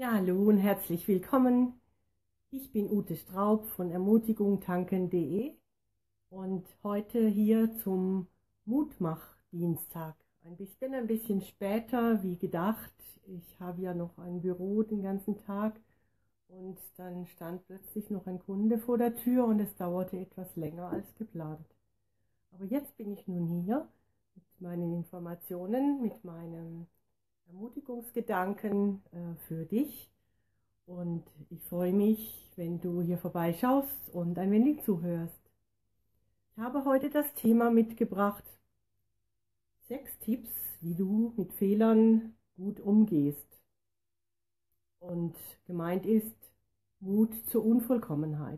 Ja, hallo und herzlich willkommen. Ich bin Ute Straub von ermutigungtanken.de und heute hier zum Mutmach-Dienstag. Ein bisschen später wie gedacht. Ich habe ja noch ein Büro den ganzen Tag und dann stand plötzlich noch ein Kunde vor der Tür und es dauerte etwas länger als geplant. Aber jetzt bin ich nun hier mit meinen Informationen, mit meinem Ermutigungsgedanken für dich. Und ich freue mich, wenn du hier vorbeischaust und ein wenig zuhörst. Ich habe heute das Thema mitgebracht: 6 Tipps, wie du mit Fehlern gut umgehst. Und gemeint ist Mut zur Unvollkommenheit.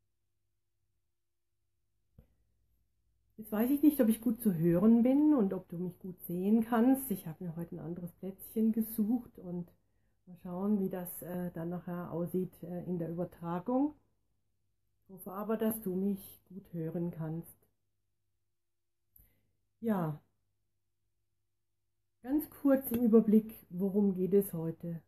Jetzt weiß ich nicht, ob ich gut zu hören bin und ob du mich gut sehen kannst. Ich habe mir heute ein anderes Plätzchen gesucht und mal schauen, wie das dann nachher aussieht in der Übertragung. Ich hoffe aber, dass du mich gut hören kannst. Ja, ganz kurz im Überblick, worum geht es heute?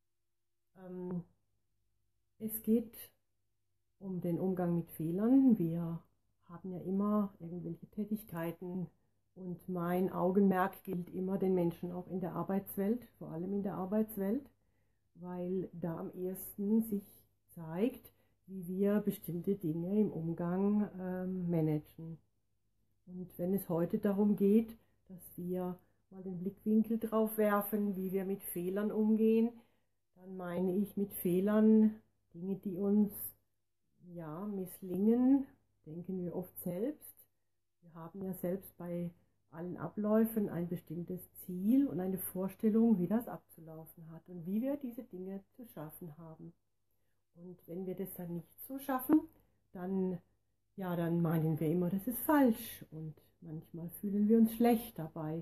Es geht um den Umgang mit Fehlern. Wir haben ja immer irgendwelche Tätigkeiten und mein Augenmerk gilt immer den Menschen auch in der Arbeitswelt, vor allem in der Arbeitswelt, weil da am ehesten sich zeigt, wie wir bestimmte Dinge im Umgang managen. Und wenn es heute darum geht, dass wir mal den Blickwinkel drauf werfen, wie wir mit Fehlern umgehen, dann meine ich mit Fehlern Dinge, die uns misslingen, denken wir oft selbst. Wir haben ja selbst bei allen Abläufen ein bestimmtes Ziel und eine Vorstellung, wie das abzulaufen hat und wie wir diese Dinge zu schaffen haben. Und wenn wir das dann nicht so schaffen, dann meinen wir immer, das ist falsch und manchmal fühlen wir uns schlecht dabei.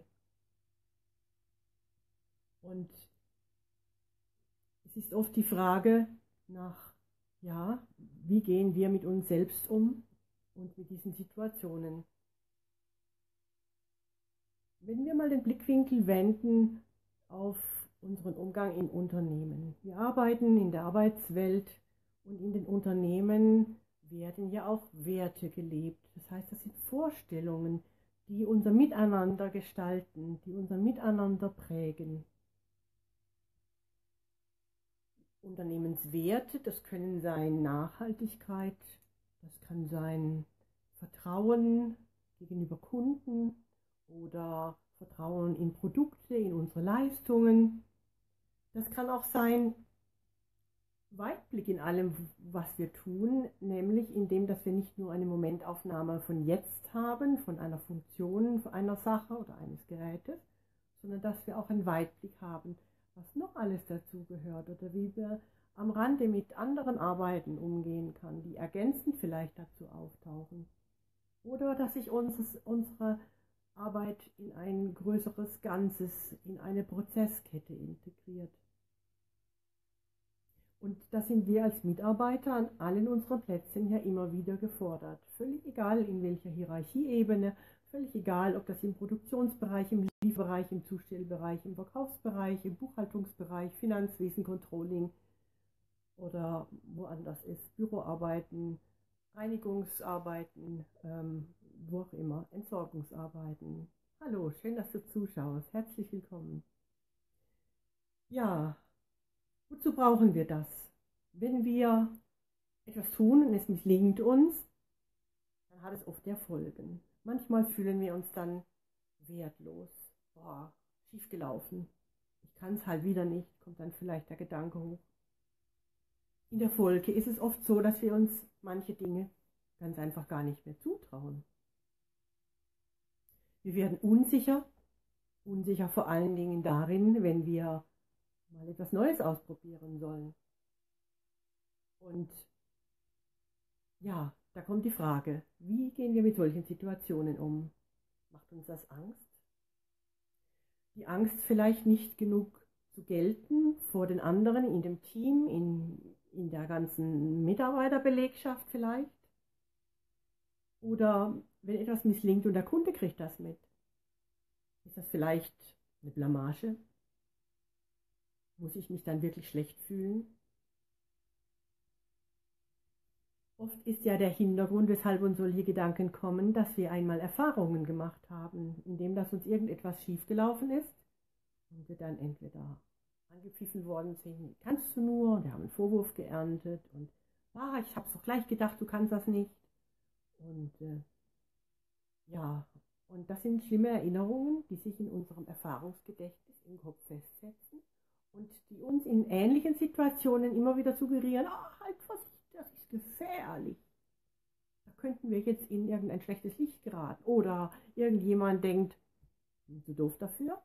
Und es ist oft die Frage nach, wie gehen wir mit uns selbst um und mit diesen Situationen. Wenn wir mal den Blickwinkel wenden auf unseren Umgang im Unternehmen. Wir arbeiten in der Arbeitswelt und in den Unternehmen werden ja auch Werte gelebt. Das heißt, das sind Vorstellungen, die unser Miteinander gestalten, die unser Miteinander prägen. Unternehmenswerte, das können sein Nachhaltigkeit, das kann sein Vertrauen gegenüber Kunden oder Vertrauen in Produkte, in unsere Leistungen. Das kann auch sein Weitblick in allem, was wir tun, nämlich indem, dass wir nicht nur eine Momentaufnahme von jetzt haben, von einer Funktion, von einer Sache oder eines Gerätes, sondern dass wir auch einen Weitblick haben, was noch alles dazu gehört oder wie wir am Rande mit anderen Arbeiten umgehen kann, die ergänzend vielleicht dazu auftauchen. Oder dass sich unsere Arbeit in ein größeres Ganzes, in eine Prozesskette integriert. Und da sind wir als Mitarbeiter an allen unseren Plätzen ja immer wieder gefordert. Völlig egal in welcher Hierarchieebene, völlig egal, ob das im Produktionsbereich, im Lieferbereich, im Zustellbereich, im Verkaufsbereich, im Buchhaltungsbereich, Finanzwesen, Controlling oder woanders ist, Büroarbeiten, Reinigungsarbeiten, wo auch immer, Entsorgungsarbeiten. Hallo, schön, dass du zuschaust. Herzlich willkommen. Ja, wozu brauchen wir das? Wenn wir etwas tun und es misslingt uns, dann hat es oft ja Folgen. Manchmal fühlen wir uns dann wertlos. Boah, schief gelaufen. Ich kann es halt wieder nicht, kommt dann vielleicht der Gedanke hoch. In der Folge ist es oft so, dass wir uns manche Dinge ganz einfach gar nicht mehr zutrauen. Wir werden unsicher vor allen Dingen darin, wenn wir mal etwas Neues ausprobieren sollen. Und ja, da kommt die Frage, wie gehen wir mit solchen Situationen um? Macht uns das Angst? Die Angst, vielleicht nicht genug zu gelten vor den anderen in dem Team, in der ganzen Mitarbeiterbelegschaft vielleicht? Oder wenn etwas misslingt und der Kunde kriegt das mit, ist das vielleicht eine Blamage? Muss ich mich dann wirklich schlecht fühlen? Oft ist ja der Hintergrund, weshalb uns solche Gedanken kommen, dass wir einmal Erfahrungen gemacht haben, indem dass uns irgendetwas schiefgelaufen ist und wir dann entweder angepfiffen worden sind, kannst du nur, und wir haben einen Vorwurf geerntet und ich habe es doch gleich gedacht, du kannst das nicht. Und ja, und das sind schlimme Erinnerungen, die sich in unserem Erfahrungsgedächtnis im Kopf festsetzen und die uns in ähnlichen Situationen immer wieder suggerieren, halt Vorsicht, das ist gefährlich. Da könnten wir jetzt in irgendein schlechtes Licht geraten. Oder irgendjemand denkt, bist du doof dafür?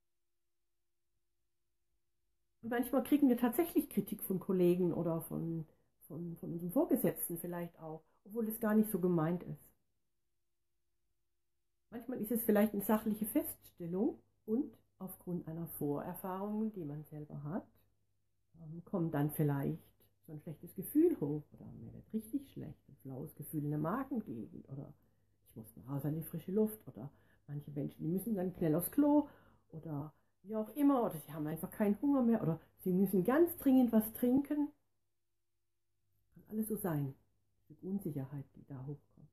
Und manchmal kriegen wir tatsächlich Kritik von Kollegen oder von unserem Vorgesetzten vielleicht auch, obwohl es gar nicht so gemeint ist. Manchmal ist es vielleicht eine sachliche Feststellung und aufgrund einer Vorerfahrung, die man selber hat, kommt dann vielleicht so ein schlechtes Gefühl hoch oder mir wird richtig schlecht, ein flaues Gefühl in der Magengegend oder ich muss mal raus an die frische Luft oder manche Menschen, die müssen dann schnell aufs Klo oder wie auch immer oder sie haben einfach keinen Hunger mehr oder sie müssen ganz dringend was trinken. Kann alles so sein, die Unsicherheit, die da hochkommt.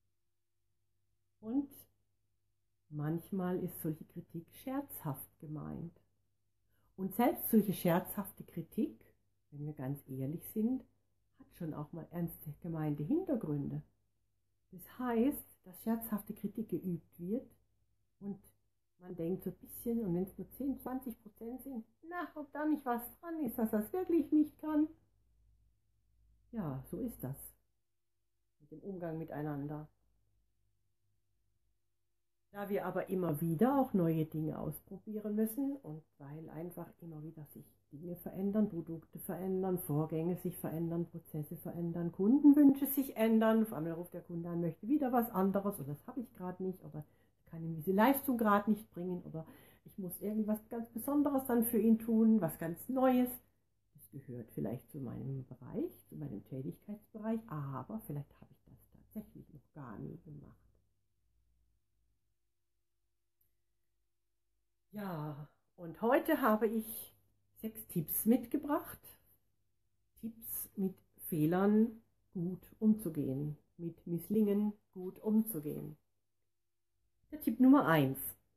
Und manchmal ist solche Kritik scherzhaft gemeint. Und selbst solche scherzhafte Kritik, wenn wir ganz ehrlich sind, hat schon auch mal ernst gemeinte Hintergründe. Das heißt, dass scherzhafte Kritik geübt wird und man denkt so ein bisschen, und wenn es nur 10-20% sind, ob da nicht was dran ist, dass das wirklich nicht kann. Ja, so ist das mit dem Umgang miteinander. Da wir aber immer wieder auch neue Dinge ausprobieren müssen und weil einfach immer wieder sich Dinge verändern, Produkte verändern, Vorgänge sich verändern, Prozesse verändern, Kundenwünsche sich ändern, auf einmal ruft der Kunde an, möchte wieder was anderes oder das habe ich gerade nicht oder ich kann ihm diese Leistung gerade nicht bringen oder ich muss irgendwas ganz Besonderes dann für ihn tun, was ganz Neues. Das gehört vielleicht zu meinem Bereich, zu meinem Tätigkeitsbereich, aber vielleicht habe ich das tatsächlich noch gar nie gemacht. Ja, und heute habe ich 6 Tipps mitgebracht. Tipps mit Fehlern gut umzugehen, mit Misslingen gut umzugehen. Der Tipp Nummer 1.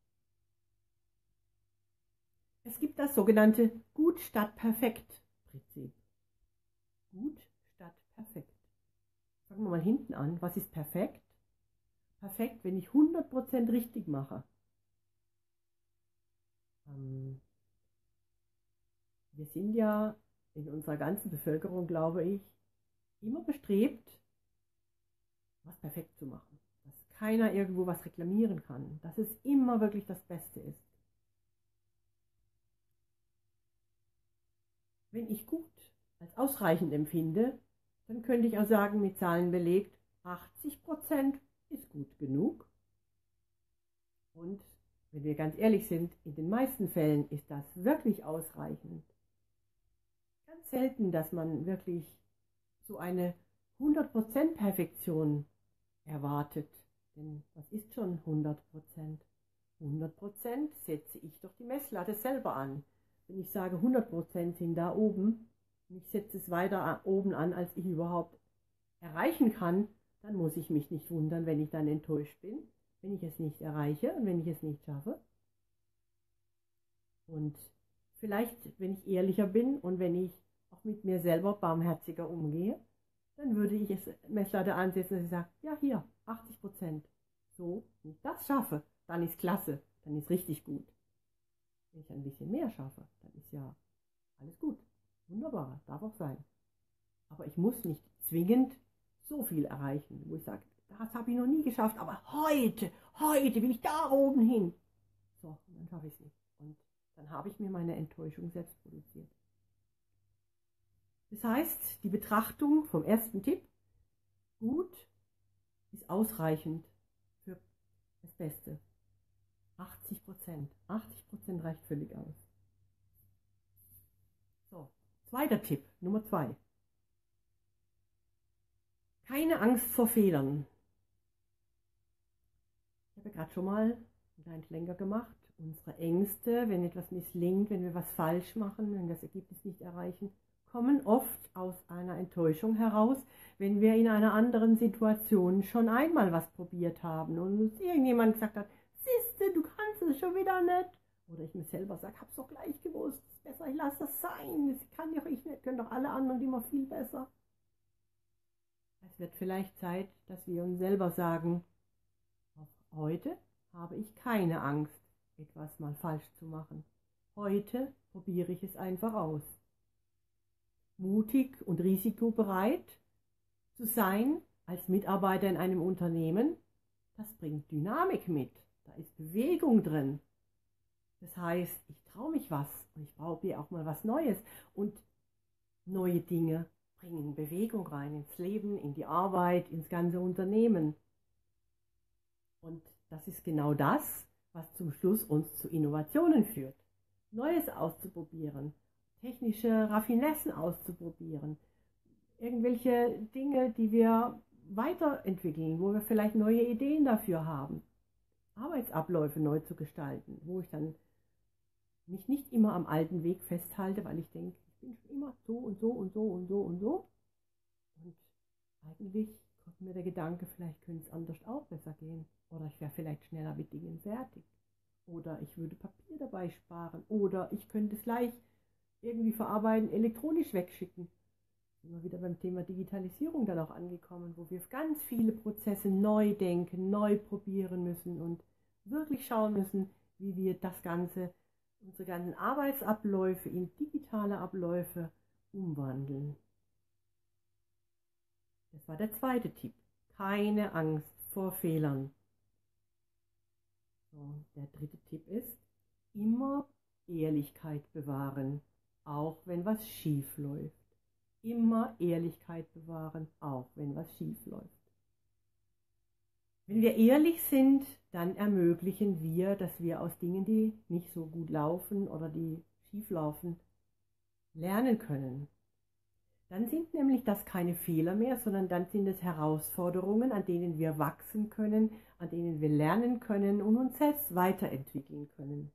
Es gibt das sogenannte Gut statt Perfekt Prinzip. Gut statt perfekt. Fangen wir mal hinten an. Was ist perfekt? Perfekt, wenn ich 100% richtig mache. Wir sind ja in unserer ganzen Bevölkerung, glaube ich, immer bestrebt, was perfekt zu machen. Dass keiner irgendwo was reklamieren kann. Dass es immer wirklich das Beste ist. Wenn ich gut als ausreichend empfinde, dann könnte ich auch sagen, mit Zahlen belegt, 80% ist gut genug. Und wenn wir ganz ehrlich sind, in den meisten Fällen ist das wirklich ausreichend. Ganz selten, dass man wirklich so eine 100% Perfektion erwartet. Denn was ist schon 100%? 100% setze ich doch die Messlatte selber an. Wenn ich sage 100% sind da oben und ich setze es weiter oben an, als ich überhaupt erreichen kann, dann muss ich mich nicht wundern, wenn ich dann enttäuscht bin, wenn ich es nicht erreiche und wenn ich es nicht schaffe. Und vielleicht, wenn ich ehrlicher bin und wenn ich auch mit mir selber barmherziger umgehe, dann würde ich es Messlatte ansetzen, dass ich sage, ja hier, 80%. So, wenn ich das schaffe, dann ist klasse, dann ist richtig gut. Wenn ich ein bisschen mehr schaffe, dann ist ja alles gut. Wunderbar, darf auch sein. Aber ich muss nicht zwingend so viel erreichen, wo ich sage, das habe ich noch nie geschafft, aber heute will ich da oben hin. So, und dann schaffe ich es nicht. Und dann habe ich mir meine Enttäuschung selbst produziert. Das heißt, die Betrachtung vom ersten Tipp, gut ist ausreichend für das Beste. 80%. 80% reicht völlig aus. So, zweiter Tipp, Nummer 2. Keine Angst vor Fehlern. Ich habe ja gerade schon mal einen kleinen Schlenker gemacht unsere Ängste, wenn etwas misslingt, wenn wir was falsch machen, wenn wir das Ergebnis nicht erreichen, kommen oft aus einer Enttäuschung heraus, wenn wir in einer anderen Situation schon einmal was probiert haben und uns irgendjemand gesagt hat, siehste, du kannst es schon wieder nicht. Oder ich mir selber sage, hab's doch gleich gewusst, ist besser, ich lasse das sein, das kann doch ich nicht, können doch alle anderen immer viel besser. Es wird vielleicht Zeit, dass wir uns selber sagen, heute habe ich keine Angst, etwas mal falsch zu machen. Heute probiere ich es einfach aus. Mutig und risikobereit zu sein als Mitarbeiter in einem Unternehmen, das bringt Dynamik mit. Da ist Bewegung drin. Das heißt, ich traue mich was und ich probiere auch mal was Neues. Und neue Dinge bringen Bewegung rein ins Leben, in die Arbeit, ins ganze Unternehmen. Und das ist genau das, was zum Schluss uns zu Innovationen führt. Neues auszuprobieren, technische Raffinessen auszuprobieren, irgendwelche Dinge, die wir weiterentwickeln, wo wir vielleicht neue Ideen dafür haben, Arbeitsabläufe neu zu gestalten, wo ich dann mich nicht immer am alten Weg festhalte, weil ich denke, ich bin schon immer so und so und so und so und so. Und eigentlich kommt mir der Gedanke, vielleicht könnte es anders auch besser gehen. Oder ich wäre vielleicht schneller mit Dingen fertig. Oder ich würde Papier dabei sparen. Oder ich könnte es gleich irgendwie verarbeiten, elektronisch wegschicken. Immer wieder beim Thema Digitalisierung dann auch angekommen, wo wir ganz viele Prozesse neu denken, neu probieren müssen und wirklich schauen müssen, wie wir das Ganze, unsere ganzen Arbeitsabläufe in digitale Abläufe umwandeln. Das war der zweite Tipp. Keine Angst vor Fehlern. So, der dritte Tipp ist, immer Ehrlichkeit bewahren, auch wenn was schief läuft. Immer Ehrlichkeit bewahren, auch wenn was schief läuft. Wenn wir ehrlich sind, dann ermöglichen wir, dass wir aus Dingen, die nicht so gut laufen oder die schief laufen, lernen können. Dann sind nämlich das keine Fehler mehr, sondern dann sind es Herausforderungen, an denen wir wachsen können, an denen wir lernen können und uns selbst weiterentwickeln können.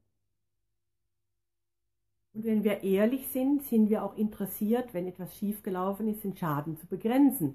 Und wenn wir ehrlich sind, sind wir auch interessiert, wenn etwas schiefgelaufen ist, den Schaden zu begrenzen.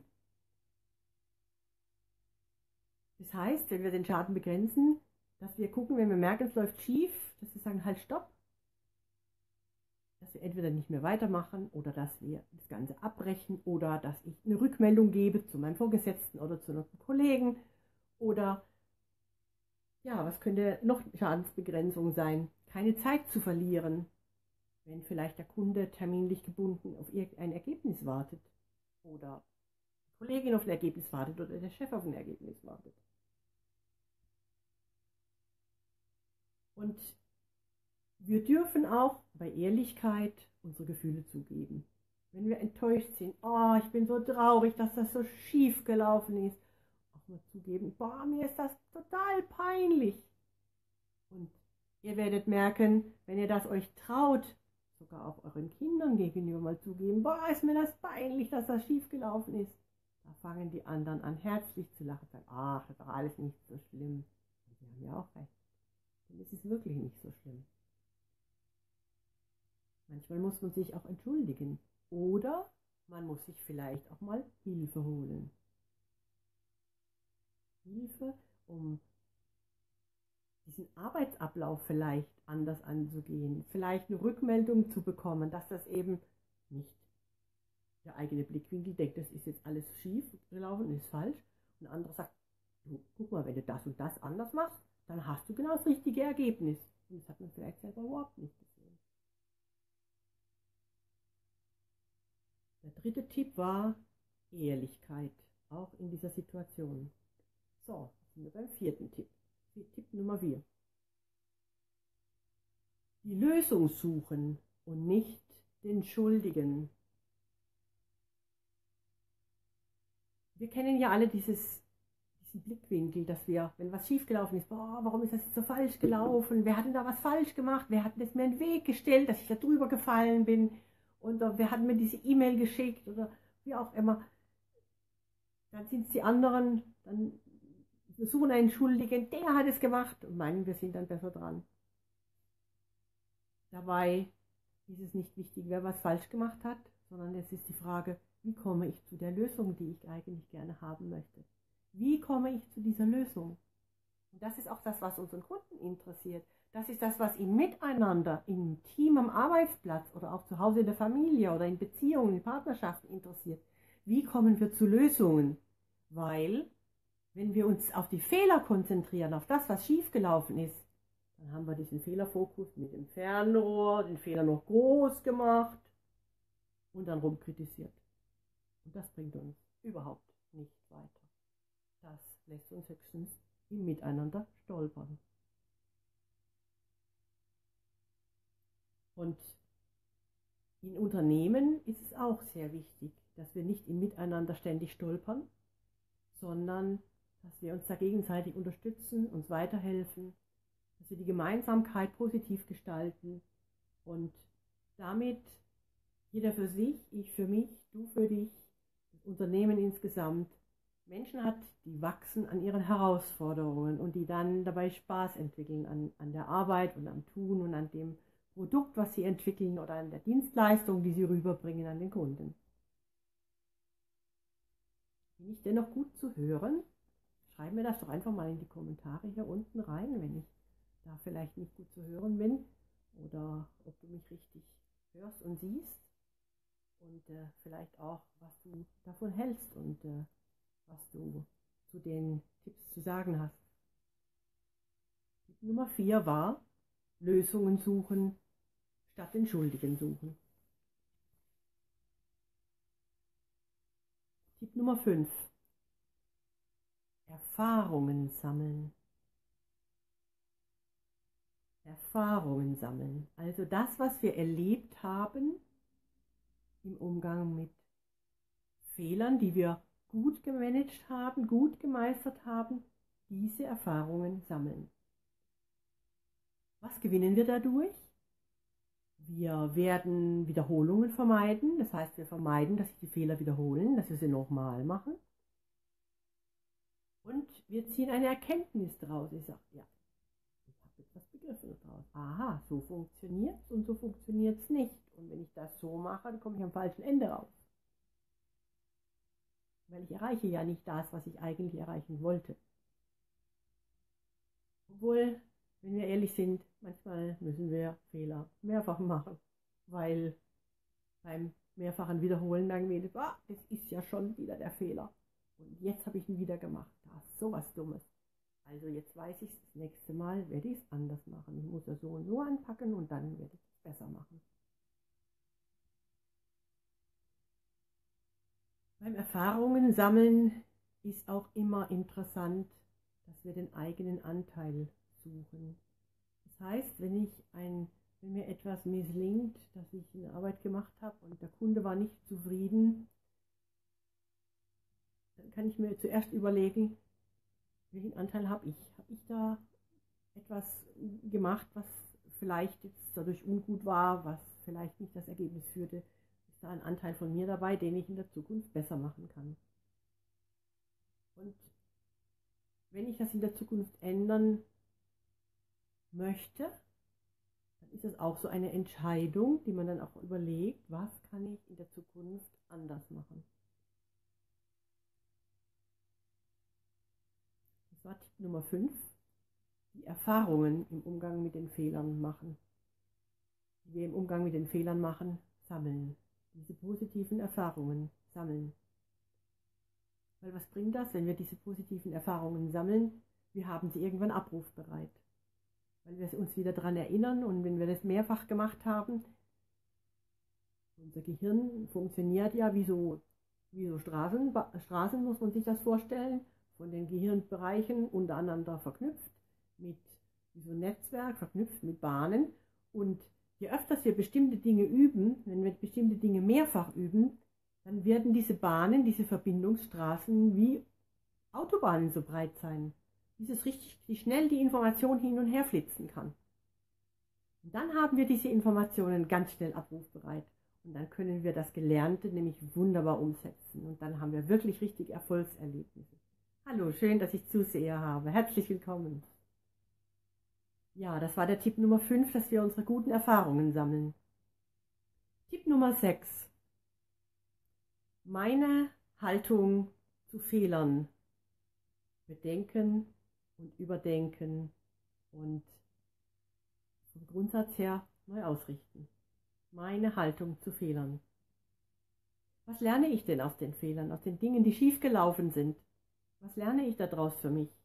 Das heißt, wenn wir den Schaden begrenzen, dass wir gucken, wenn wir merken, es läuft schief, dass wir sagen, halt, stopp. Dass wir entweder nicht mehr weitermachen oder dass wir das Ganze abbrechen oder dass ich eine Rückmeldung gebe zu meinem Vorgesetzten oder zu einem Kollegen oder ja, was könnte noch Schadensbegrenzung sein? Keine Zeit zu verlieren, wenn vielleicht der Kunde terminlich gebunden auf irgendein Ergebnis wartet oder die Kollegin auf ein Ergebnis wartet oder der Chef auf ein Ergebnis wartet. Und wir dürfen auch bei Ehrlichkeit unsere Gefühle zugeben. Wenn wir enttäuscht sind, oh, ich bin so traurig, dass das so schief gelaufen ist, auch mal zugeben, boah, mir ist das total peinlich. Und ihr werdet merken, wenn ihr das euch traut, sogar auch euren Kindern gegenüber mal zugeben, boah, ist mir das peinlich, dass das schief gelaufen ist. Da fangen die anderen an, herzlich zu lachen, sagen, ach, das ist doch alles nicht so schlimm. Und sie haben ja auch recht, denn es ist wirklich nicht so schlimm. Manchmal muss man sich auch entschuldigen oder man muss sich vielleicht auch mal Hilfe holen. Hilfe, um diesen Arbeitsablauf vielleicht anders anzugehen, vielleicht eine Rückmeldung zu bekommen, dass das eben nicht der eigene Blickwinkel denkt, das ist jetzt alles schief gelaufen, ist falsch. Und ein anderer sagt, du, guck mal, wenn du das und das anders machst, dann hast du genau das richtige Ergebnis. Und das hat man vielleicht selber überhaupt nicht gesehen. Der dritte Tipp war Ehrlichkeit, auch in dieser Situation. So, jetzt sind wir beim vierten Tipp. Tipp Nummer 4. Die Lösung suchen und nicht den Schuldigen. Wir kennen ja alle diesen Blickwinkel, dass wir, wenn was schiefgelaufen ist, boah, warum ist das jetzt so falsch gelaufen? Wer hat denn da was falsch gemacht? Wer hat das mir in den Weg gestellt, dass ich da drüber gefallen bin? Und wer hat mir diese E-Mail geschickt oder wie auch immer. Dann sind es die anderen, dann wir suchen einen Schuldigen, der hat es gemacht und meinen, wir sind dann besser dran. Dabei ist es nicht wichtig, wer was falsch gemacht hat, sondern es ist die Frage, wie komme ich zu der Lösung, die ich eigentlich gerne haben möchte? Wie komme ich zu dieser Lösung? Und das ist auch das, was unseren Kunden interessiert. Das ist das, was im Miteinander, im Team am Arbeitsplatz oder auch zu Hause in der Familie oder in Beziehungen, in Partnerschaften interessiert. Wie kommen wir zu Lösungen? Weil, wenn wir uns auf die Fehler konzentrieren, auf das, was schiefgelaufen ist, dann haben wir diesen Fehlerfokus mit dem Fernrohr, den Fehler noch groß gemacht und dann rumkritisiert. Und das bringt uns überhaupt nicht weiter. Das lässt uns höchstens im Miteinander stolpern. Und in Unternehmen ist es auch sehr wichtig, dass wir nicht im Miteinander ständig stolpern, sondern dass wir uns da gegenseitig unterstützen, uns weiterhelfen, dass wir die Gemeinsamkeit positiv gestalten und damit jeder für sich, ich für mich, du für dich, das Unternehmen insgesamt, Menschen hat, die wachsen an ihren Herausforderungen und die dann dabei Spaß entwickeln an der Arbeit und am Tun und an dem Produkt, was sie entwickeln oder an der Dienstleistung, die sie rüberbringen an den Kunden. Bin ich dennoch gut zu hören? Schreib mir das doch einfach mal in die Kommentare hier unten rein, wenn ich da vielleicht nicht gut zu hören bin oder ob du mich richtig hörst und siehst und vielleicht auch, was du davon hältst und was du zu den Tipps zu sagen hast. Tipp Nummer 4 war, Lösungen suchen statt den Schuldigen suchen. Tipp Nummer 5, Erfahrungen sammeln. Erfahrungen sammeln. Also das, was wir erlebt haben im Umgang mit Fehlern, die wir gut gemanagt haben, gut gemeistert haben, diese Erfahrungen sammeln. Was gewinnen wir dadurch? Wir werden Wiederholungen vermeiden, das heißt, wir vermeiden, dass sich die Fehler wiederholen, dass wir sie nochmal machen. Und wir ziehen eine Erkenntnis daraus. Ich sage, ja, ich habe jetzt was begriffen daraus. Aha, so funktioniert es und so funktioniert es nicht. Und wenn ich das so mache, dann komme ich am falschen Ende raus. Weil ich erreiche ja nicht das, was ich eigentlich erreichen wollte. Obwohl, wenn wir ehrlich sind, manchmal müssen wir Fehler mehrfach machen, weil beim mehrfachen Wiederholen dann wieder, das ist ja schon wieder der Fehler. Und jetzt habe ich ihn wieder gemacht. Das ist sowas Dummes. Also jetzt weiß ich es, das nächste Mal werde ich es anders machen. Ich muss es so und so anpacken und dann werde ich es besser machen. Beim Erfahrungen sammeln ist auch immer interessant, dass wir den eigenen Anteil suchen. Das heißt, wenn mir etwas misslingt, dass ich eine Arbeit gemacht habe und der Kunde war nicht zufrieden, dann kann ich mir zuerst überlegen, welchen Anteil habe ich? Habe ich da etwas gemacht, was vielleicht jetzt dadurch ungut war, was vielleicht nicht das Ergebnis führte? Ist da ein Anteil von mir dabei, den ich in der Zukunft besser machen kann? Und wenn ich das in der Zukunft ändern möchte, dann ist es auch so eine Entscheidung, die man dann auch überlegt, was kann ich in der Zukunft anders machen. Das war Tipp Nummer 5, die Erfahrungen im Umgang mit den Fehlern machen. Die wir im Umgang mit den Fehlern machen, sammeln. Diese positiven Erfahrungen sammeln. Weil was bringt das, wenn wir diese positiven Erfahrungen sammeln? Wir haben sie irgendwann abrufbereit. Weil wir uns wieder daran erinnern und wenn wir das mehrfach gemacht haben, unser Gehirn funktioniert ja wie so Straßen muss man sich das vorstellen, von den Gehirnbereichen untereinander verknüpft, wie so ein Netzwerk, verknüpft mit Bahnen. Und je öfter wir bestimmte Dinge üben, wenn wir bestimmte Dinge mehrfach üben, dann werden diese Bahnen, diese Verbindungsstraßen wie Autobahnen so breit sein. Bis es richtig, wie schnell die Information hin und her flitzen kann. Und dann haben wir diese Informationen ganz schnell abrufbereit. Und dann können wir das Gelernte nämlich wunderbar umsetzen. Und dann haben wir wirklich richtig Erfolgserlebnisse. Hallo, schön, dass ich Zuseher habe. Herzlich willkommen. Ja, das war der Tipp Nummer 5, dass wir unsere guten Erfahrungen sammeln. Tipp Nummer 6. Meine Haltung zu Fehlern. Bedenken und überdenken und vom Grundsatz her neu ausrichten. Meine Haltung zu Fehlern. Was lerne ich denn aus den Fehlern, aus den Dingen, die schiefgelaufen sind? Was lerne ich daraus für mich?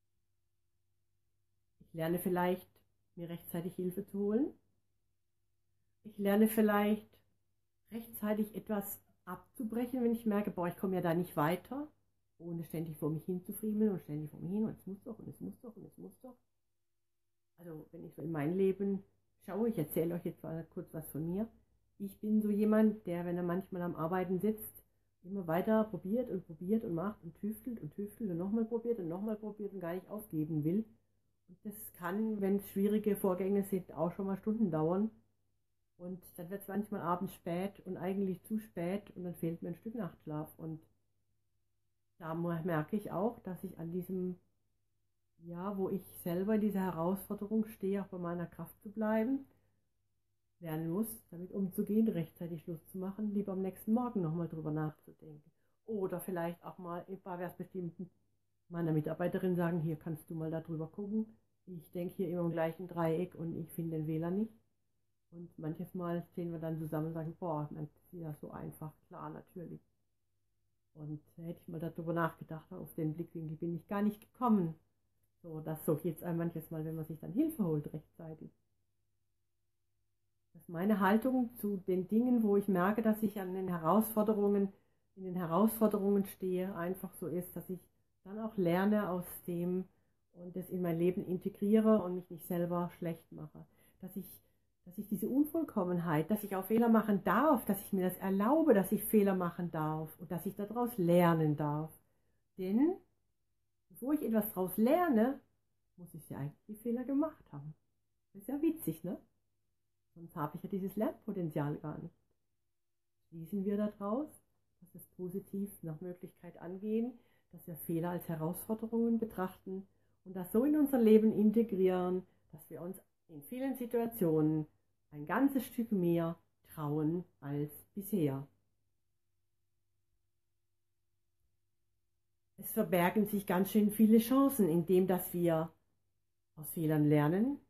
Ich lerne vielleicht, mir rechtzeitig Hilfe zu holen. Ich lerne vielleicht, rechtzeitig etwas abzubrechen, wenn ich merke, boah, ich komme ja da nicht weiter, ohne ständig vor mich hinzufriemeln und ständig vor mir hin und es muss doch und es muss doch und es muss doch. Also wenn ich so in mein Leben schaue, ich erzähle euch jetzt mal kurz was von mir. Ich bin so jemand, der, wenn er manchmal am Arbeiten sitzt, immer weiter probiert und macht und tüftelt und nochmal probiert und gar nicht aufgeben will. Und das kann, wenn es schwierige Vorgänge sind, auch schon mal Stunden dauern. Und dann wird es manchmal abends spät und eigentlich zu spät und dann fehlt mir ein Stück Nachtschlaf. Und da merke ich auch, dass ich an diesem, ja, wo ich selber in dieser Herausforderung stehe, auch bei meiner Kraft zu bleiben, lernen muss, damit umzugehen, rechtzeitig Schluss zu machen, lieber am nächsten Morgen nochmal drüber nachzudenken. Oder vielleicht auch mal bei bestimmten meiner Mitarbeiterin sagen, hier kannst du mal darüber gucken. Ich denke hier immer im gleichen Dreieck und ich finde den Wähler nicht. Und manches Mal stehen wir dann zusammen und sagen, boah, das ist ja so einfach, klar, natürlich. Und da hätte ich mal darüber nachgedacht, auf den Blickwinkel bin ich gar nicht gekommen. So, das so geht es einem manches Mal, wenn man sich dann Hilfe holt rechtzeitig. Dass meine Haltung zu den Dingen, wo ich merke, dass ich in den Herausforderungen stehe, einfach so ist, dass ich dann auch lerne aus dem und das in mein Leben integriere und mich nicht selber schlecht mache. Dass ich diese Unvollkommenheit, dass ich auch Fehler machen darf, dass ich mir das erlaube, dass ich Fehler machen darf und dass ich daraus lernen darf. Denn bevor ich etwas daraus lerne, muss ich ja eigentlich die Fehler gemacht haben. Das ist ja witzig, ne? Sonst habe ich ja dieses Lernpotenzial gar nicht. Schließen wir daraus, dass wir es positiv nach Möglichkeit angehen, dass wir Fehler als Herausforderungen betrachten und das so in unser Leben integrieren, dass wir uns in vielen Situationen ein ganzes Stück mehr trauen als bisher. Es verbergen sich ganz schön viele Chancen, indem dass wir aus Fehlern lernen.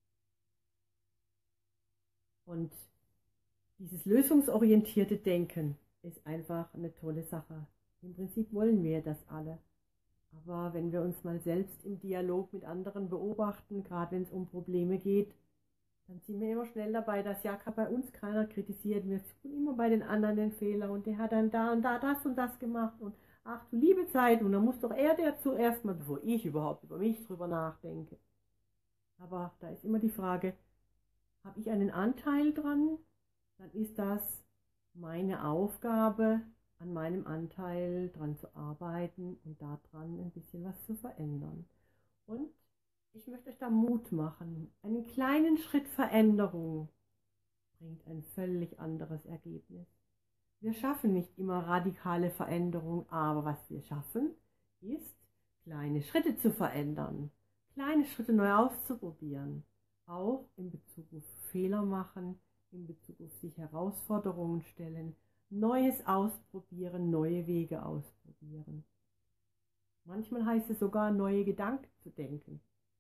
Und dieses lösungsorientierte Denken ist einfach eine tolle Sache. Im Prinzip wollen wir das alle. Aber wenn wir uns mal selbst im Dialog mit anderen beobachten, gerade wenn es um Probleme geht, dann sind wir immer schnell dabei, dass ja bei uns keiner kritisiert. Wir suchen immer bei den anderen den Fehler und der hat dann da und da das und das gemacht und ach du liebe Zeit, und dann muss doch er der zuerst mal, bevor ich überhaupt über mich drüber nachdenke. Aber da ist immer die Frage, habe ich einen Anteil dran? Dann ist das meine Aufgabe, an meinem Anteil dran zu arbeiten und daran ein bisschen was zu verändern. Und ich möchte euch da Mut machen. Einen kleinen Schritt Veränderung bringt ein völlig anderes Ergebnis. Wir schaffen nicht immer radikale Veränderung, aber was wir schaffen, ist, kleine Schritte zu verändern, kleine Schritte neu auszuprobieren, auch in Bezug auf Fehler machen, in Bezug auf sich Herausforderungen stellen, Neues ausprobieren, neue Wege ausprobieren. Manchmal heißt es sogar, neue Gedanken zu denken.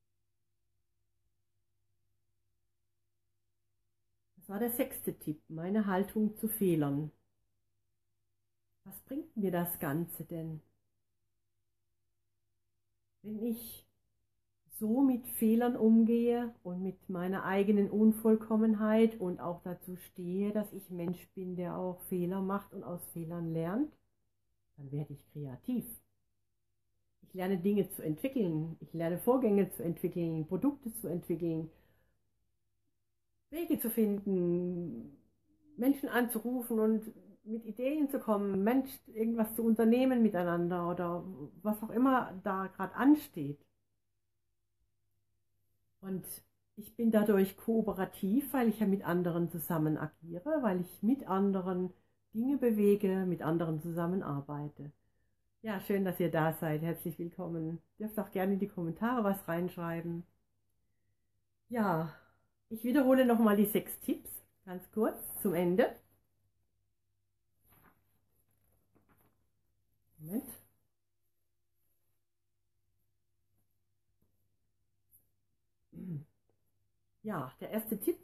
Das war der 6. Tipp, meine Haltung zu Fehlern. Was bringt mir das Ganze denn? Wenn ich so mit Fehlern umgehe und mit meiner eigenen Unvollkommenheit und auch dazu stehe, dass ich Mensch bin, der auch Fehler macht und aus Fehlern lernt, dann werde ich kreativ. Ich lerne Dinge zu entwickeln, ich lerne Vorgänge zu entwickeln, Produkte zu entwickeln, Wege zu finden, Menschen anzurufen und mit Ideen zu kommen, Mensch, irgendwas zu unternehmen miteinander oder was auch immer da gerade ansteht. Und ich bin dadurch kooperativ, weil ich ja mit anderen zusammen agiere, weil ich mit anderen Dinge bewege, mit anderen zusammenarbeite. Ja, schön, dass ihr da seid. Herzlich willkommen. Ihr dürft auch gerne in die Kommentare was reinschreiben. Ja, ich wiederhole nochmal die 6 Tipps, ganz kurz zum Ende. Moment. Ja, der erste Tipp,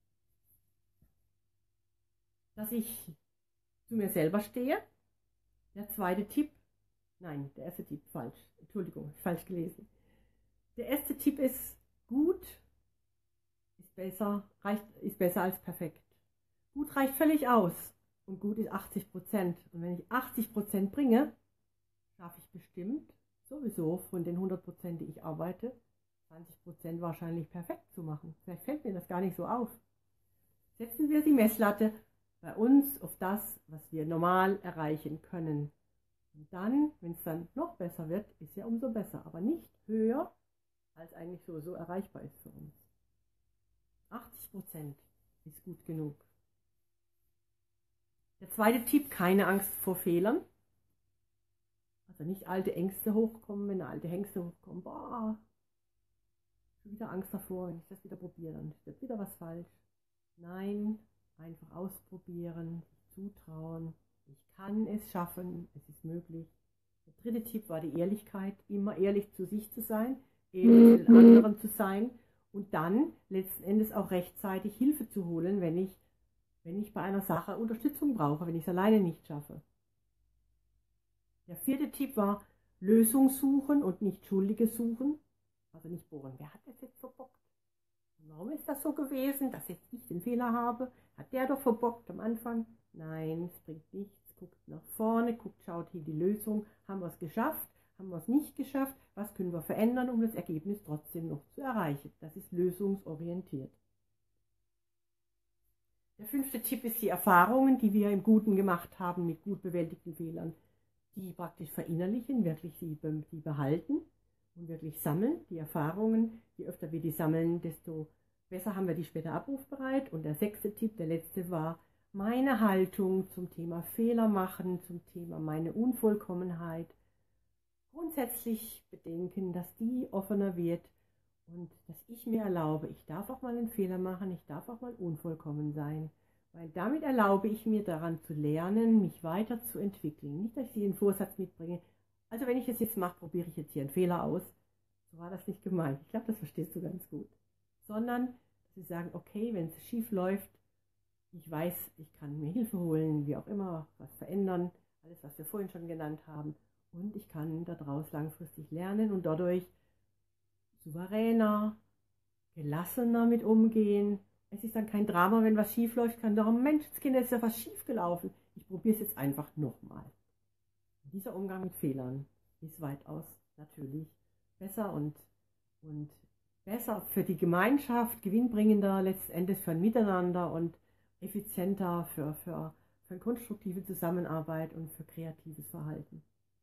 dass ich zu mir selber stehe. Der zweite Tipp, nein, der erste Tipp, falsch. Entschuldigung, falsch gelesen. Der erste Tipp ist, gut ist besser als perfekt. Gut reicht völlig aus und gut ist 80%. Und wenn ich 80% bringe, schaffe ich bestimmt sowieso von den 100%, die ich arbeite, 20% wahrscheinlich perfekt zu machen. Vielleicht fällt mir das gar nicht so auf. Setzen wir die Messlatte bei uns auf das, was wir normal erreichen können. Und dann, wenn es dann noch besser wird, ist ja umso besser. Aber nicht höher, als eigentlich so erreichbar ist für uns. 80% ist gut genug. Der zweite Tipp, keine Angst vor Fehlern. Also nicht alte Ängste hochkommen, wenn alte Ängste hochkommen. Boah, schon wieder Angst davor, wenn ich das wieder probiere, dann wird wieder was falsch. Nein, einfach ausprobieren, sich zutrauen. Ich kann es schaffen, es ist möglich. Der dritte Tipp war die Ehrlichkeit, immer ehrlich zu sich zu sein, ehrlich zu den anderen zu sein und dann letzten Endes auch rechtzeitig Hilfe zu holen, wenn ich bei einer Sache Unterstützung brauche, wenn ich es alleine nicht schaffe. Der vierte Tipp war Lösung suchen und nicht Schuldige suchen. Also nicht bohren, wer hat das jetzt verbockt? Warum ist das so gewesen, dass jetzt ich den Fehler habe? Hat der doch verbockt am Anfang? Nein, es bringt nichts. Guckt nach vorne, schaut hier die Lösung. Haben wir es geschafft? Haben wir es nicht geschafft? Was können wir verändern, um das Ergebnis trotzdem noch zu erreichen? Das ist lösungsorientiert. Der fünfte Tipp ist die Erfahrungen, die wir im Guten gemacht haben mit gut bewältigten Fehlern, die praktisch verinnerlichen, wirklich die behalten und wirklich sammeln, die Erfahrungen. Je öfter wir die sammeln, desto besser haben wir die später abrufbereit. Und der sechste Tipp, der letzte, war meine Haltung zum Thema Fehler machen, zum Thema meine Unvollkommenheit. Grundsätzlich bedenken, dass die offener wird und dass ich mir erlaube, ich darf auch mal einen Fehler machen, ich darf auch mal unvollkommen sein. Weil damit erlaube ich mir daran zu lernen, mich weiterzuentwickeln. Nicht, dass ich den Vorsatz mitbringe, also wenn ich es jetzt mache, probiere ich jetzt hier einen Fehler aus. So war das nicht gemeint. Ich glaube, das verstehst du ganz gut. Sondern, dass sie sagen, okay, wenn es schief läuft, ich weiß, ich kann mir Hilfe holen, wie auch immer, was verändern, alles, was wir vorhin schon genannt haben. Und ich kann daraus langfristig lernen und dadurch souveräner, gelassener mit umgehen. Es ist dann kein Drama, wenn was schief läuft, kann doch ein Menschenskind, ist ja was schief gelaufen. Ich probiere es jetzt einfach nochmal. Dieser Umgang mit Fehlern ist weitaus natürlich besser und besser für die Gemeinschaft, gewinnbringender letztendlich für ein Miteinander und effizienter für eine konstruktive Zusammenarbeit und für kreatives Verhalten.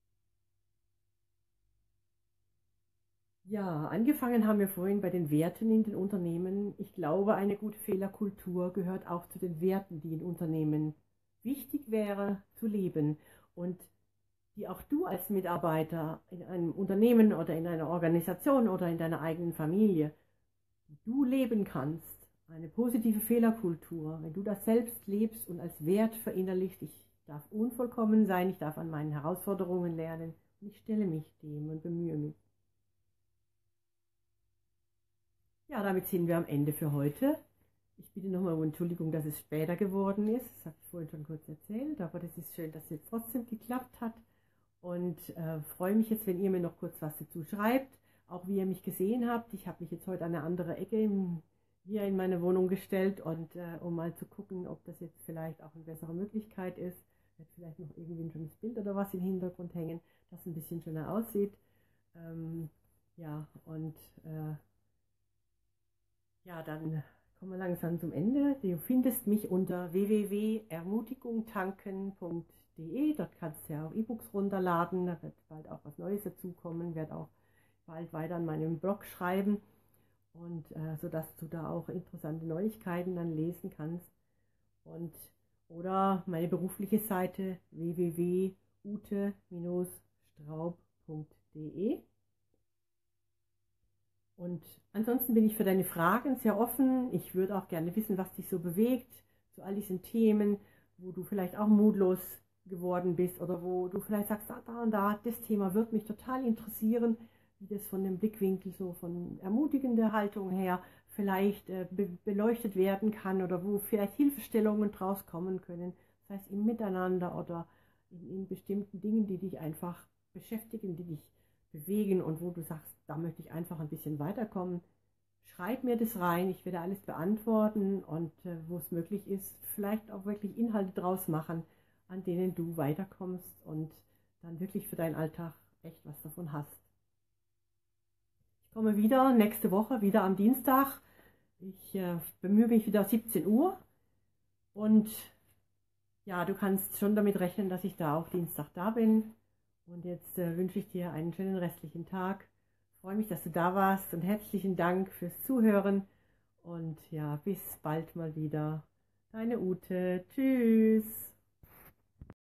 Ja, angefangen haben wir vorhin bei den Werten in den Unternehmen. Ich glaube, eine gute Fehlerkultur gehört auch zu den Werten, die in Unternehmen wichtig wäre zu leben und die auch du als Mitarbeiter in einem Unternehmen oder in einer Organisation oder in deiner eigenen Familie, die du leben kannst. Eine positive Fehlerkultur, wenn du das selbst lebst und als Wert verinnerlichst, ich darf unvollkommen sein, ich darf an meinen Herausforderungen lernen und ich stelle mich dem und bemühe mich. Ja, damit sind wir am Ende für heute. Ich bitte nochmal um Entschuldigung, dass es später geworden ist. Das habe ich vorhin schon kurz erzählt, aber das ist schön, dass es jetzt trotzdem geklappt hat. Und freue mich jetzt, wenn ihr mir noch kurz was dazu schreibt, auch wie ihr mich gesehen habt. Ich habe mich jetzt heute an eine andere Ecke hier in meine Wohnung gestellt und um mal zu gucken, ob das jetzt vielleicht auch eine bessere Möglichkeit ist. Ich werde vielleicht noch irgendwie ein schönes Bild oder was im Hintergrund hängen, das ein bisschen schöner aussieht. Ja, und ja, dann kommen wir langsam zum Ende. Du findest mich unter www.ermutigungtanken.de. Dort kannst du ja auch E-Books runterladen. Da wird bald auch was Neues dazukommen. Werde auch bald weiter an meinem Blog schreiben. Und sodass du da auch interessante Neuigkeiten dann lesen kannst. Oder meine berufliche Seite www.ute-straub.de. Und ansonsten bin ich für deine Fragen sehr offen. Ich würde auch gerne wissen, was dich so bewegt zu all diesen Themen, wo du vielleicht auch mutlos geworden bist oder wo du vielleicht sagst, da und da, das Thema wird mich total interessieren, wie das von dem Blickwinkel so von ermutigender Haltung her vielleicht beleuchtet werden kann oder wo vielleicht Hilfestellungen draus kommen können, sei es im Miteinander oder in bestimmten Dingen, die dich einfach beschäftigen, die dich bewegen und wo du sagst, da möchte ich einfach ein bisschen weiterkommen. Schreib mir das rein, ich werde alles beantworten und wo es möglich ist, vielleicht auch wirklich Inhalte draus machen, an denen du weiterkommst und dann wirklich für deinen Alltag echt was davon hast. Ich komme wieder nächste Woche, wieder am Dienstag. Ich bemühe mich wieder 17 Uhr und ja, du kannst schon damit rechnen, dass ich da auch Dienstag da bin. Und jetzt wünsche ich dir einen schönen restlichen Tag. Ich freue mich, dass du da warst und herzlichen Dank fürs Zuhören. Und ja, bis bald mal wieder. Deine Ute. Tschüss.